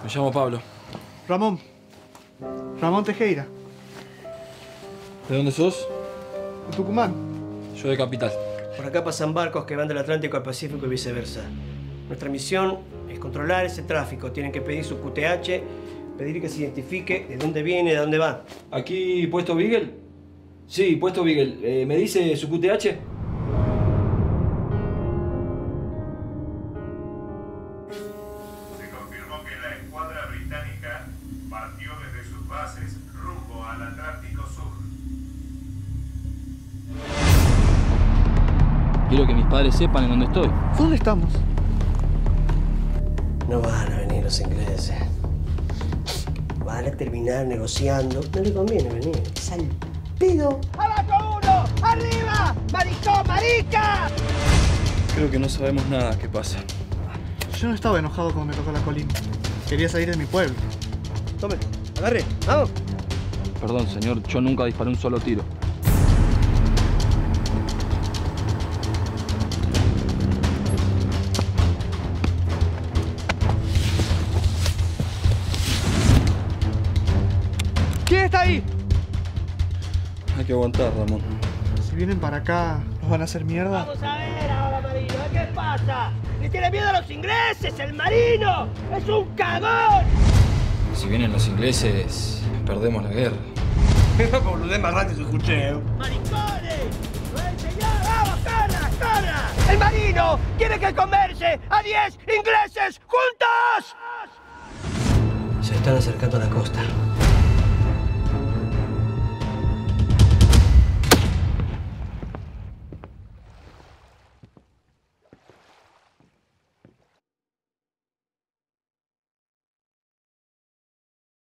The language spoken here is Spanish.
Me llamo Pablo. Ramón. Ramón Tejera. ¿De dónde sos? De Tucumán. Yo de Capital. Por acá pasan barcos que van del Atlántico al Pacífico y viceversa. Nuestra misión es controlar ese tráfico. Tienen que pedir su QTH, pedir que se identifique de dónde viene, de dónde va. ¿Aquí puesto Beagle? Sí, puesto Beagle. ¿Me dice su QTH? Se confirmó que la escuadra británica partió desde sus bases rumbo al Atlántico Sur. Quiero que mis padres sepan en dónde estoy. ¿Dónde estamos? No van a venir los ingleses. Van a terminar negociando. No le conviene venir. Es al pedo. ¡Abajo uno! ¡Arriba! ¡Maricón, marica! Creo que no sabemos nada qué pasa. Yo no estaba enojado cuando me tocó la colina. Quería salir de mi pueblo. Tome, agarre, vamos. Perdón, señor, yo nunca disparé un solo tiro. ¿Quién está ahí? Hay que aguantar, Ramón. Si vienen para acá, ¿nos van a hacer mierda? Vamos a ver ahora, Marino. ¿Qué pasa? ¿Le tiene miedo a los ingleses? ¡El Marino! ¡Es un cagón! Si vienen los ingleses, perdemos la guerra. Esa boludez más grande que escuché. ¡Maricones! ¡El señor! ¡Vamos, corra, corra! ¡El Marino quiere que converse a 10 ingleses juntos! Se están acercando a la costa.